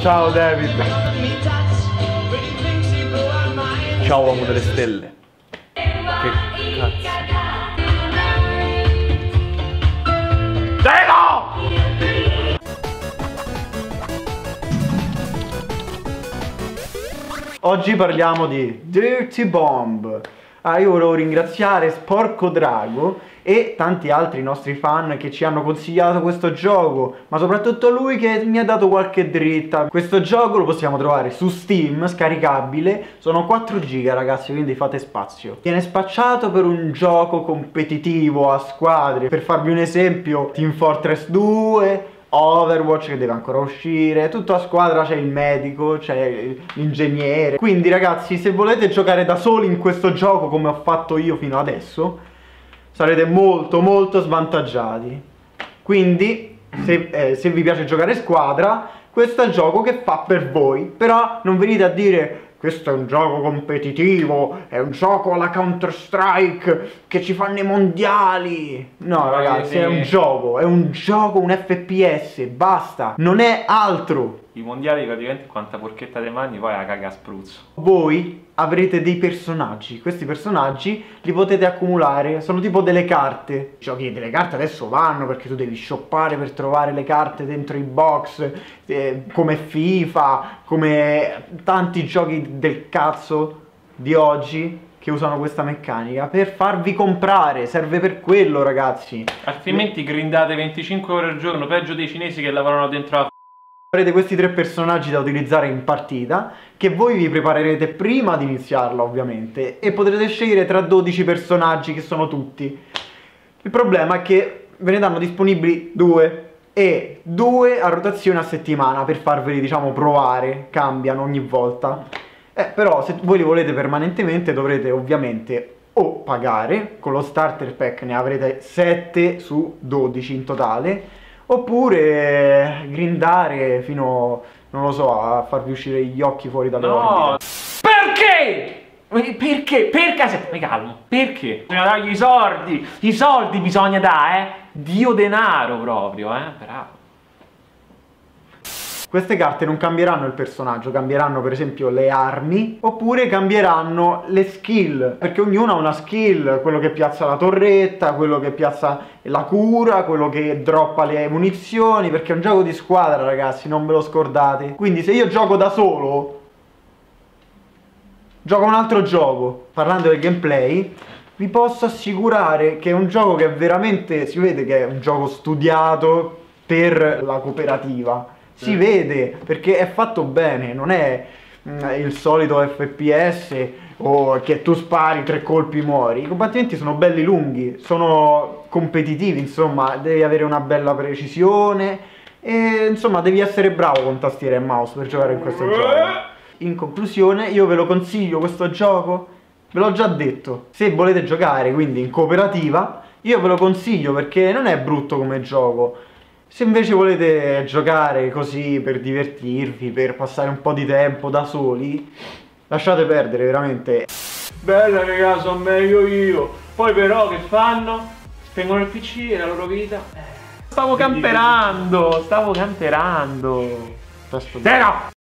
Ciao David. Ciao uomo delle stelle. Che cazzo. Oggi parliamo di Dirty Bomb. Io volevo ringraziare Sporco Drago e tanti altri nostri fan che ci hanno consigliato questo gioco, ma soprattutto lui che mi ha dato qualche dritta. Questo gioco lo possiamo trovare su Steam, scaricabile, sono 4 giga ragazzi, quindi fate spazio. Viene spacciato per un gioco competitivo a squadre, per farvi un esempio Team Fortress 2, Overwatch che deve ancora uscire, tutto a squadra, c'è il medico, c'è l'ingegnere. Quindi ragazzi, se volete giocare da soli in questo gioco come ho fatto io fino adesso, sarete molto svantaggiati. Quindi se vi piace giocare in squadra, questo è il gioco che fa per voi. Però non venite a dire questo è un gioco competitivo, è un gioco alla Counter Strike che ci fanno i mondiali. No ragazzi, è un gioco, un FPS, basta, non è altro. I mondiali praticamente quanta porchetta dei mangi poi la caga a spruzzo. Voi avrete dei personaggi, questi personaggi li potete accumulare, sono tipo delle carte. Giochi delle carte adesso vanno perché tu devi shoppare per trovare le carte dentro i box, come FIFA, come tanti giochi del cazzo di oggi che usano questa meccanica per farvi comprare, serve per quello ragazzi. Altrimenti grindate 25 ore al giorno, peggio dei cinesi che lavorano dentro la... Avrete questi 3 personaggi da utilizzare in partita, che voi vi preparerete prima di iniziarla ovviamente, e potrete scegliere tra 12 personaggi che sono tutti. Il problema è che ve ne danno disponibili 2 e 2 a rotazione a settimana per farveli diciamo provare, cambiano ogni volta. Però se voi li volete permanentemente dovrete ovviamente o pagare, con lo starter pack ne avrete 7 su 12 in totale, oppure grindare fino, non lo so, a farvi uscire gli occhi fuori dalle orbite. Perché? Perché? Perché? Mi calmo. Perché? Bisogna dargli i soldi bisogna dare, Dio denaro proprio, bravo. Queste carte non cambieranno il personaggio, cambieranno per esempio le armi, oppure cambieranno le skill, perché ognuno ha una skill, quello che piazza la torretta, quello che piazza la cura, quello che droppa le munizioni, perché è un gioco di squadra ragazzi, non ve lo scordate. Quindi se io gioco da solo, gioco un altro gioco, parlando del gameplay, vi posso assicurare che è un gioco che veramente, si vede che è un gioco studiato per la cooperativa. Si vede perché è fatto bene, non è il solito FPS o che tu spari 3 colpi muori. I combattimenti sono belli lunghi, sono competitivi, insomma, devi avere una bella precisione e insomma devi essere bravo con tastiera e mouse per giocare in questo gioco. In conclusione, io ve lo consiglio questo gioco, ve l'ho già detto. Se volete giocare quindi in cooperativa, io ve lo consiglio perché non è brutto come gioco. Se invece volete giocare così per divertirvi, per passare un po' di tempo da soli, lasciate perdere veramente. Bella raga, sono meglio io. Poi però che fanno? Spengono il PC e la loro vita. Stavo camperando.